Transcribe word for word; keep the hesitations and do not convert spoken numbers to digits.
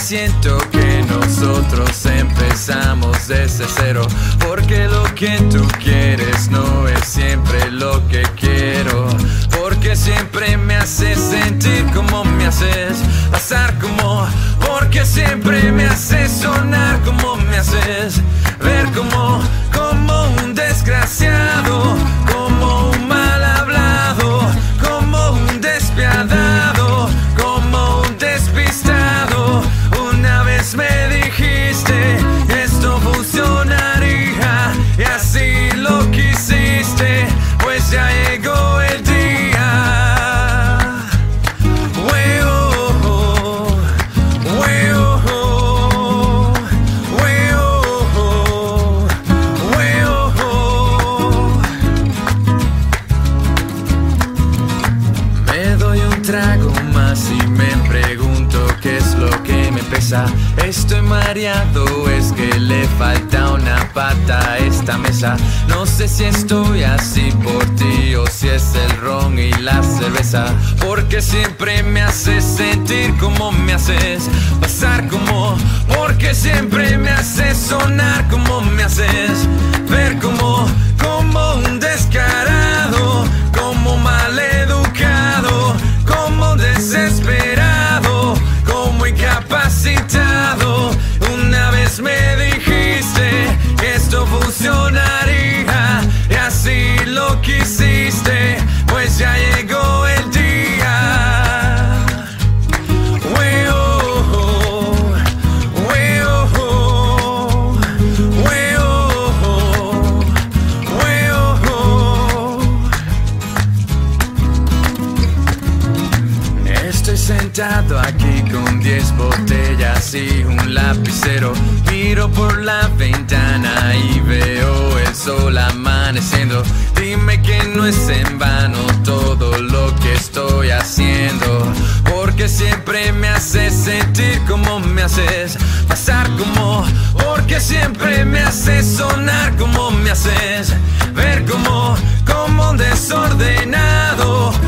siento que nosotros empezamos desde cero, porque lo que tú quieres no es siempre lo que quiero, porque siempre me haces sentir como me haces pasar como, porque siempre me haces sonar como me haces ver como, como un desgraciado, como un mal hablado, como un despiadado, como un despistado. Una vez me dijiste esto funcionaría y así lo quisiste, pues ya llegó el día. Trago más y me pregunto qué es lo que me pesa. Estoy mareado, es que le falta una pata a esta mesa. No sé si estoy así por ti o si es el ron y la cerveza, porque siempre me haces sentir como me haces pasar como, porque siempre me haces sonar como me haces ver como, como un descarado, como maleducado, como desesperado, como incapacitado. Una vez me dijiste que esto funcionaría y así lo quisiste, pues ya llegó el día. Sentado aquí con diez botellas y un lapicero, miro por la ventana y veo el sol amaneciendo. Dime que no es en vano todo lo que estoy haciendo, porque siempre me haces sentir como me haces pasar como, porque siempre me haces sonar como me haces ver como, como un desordenado,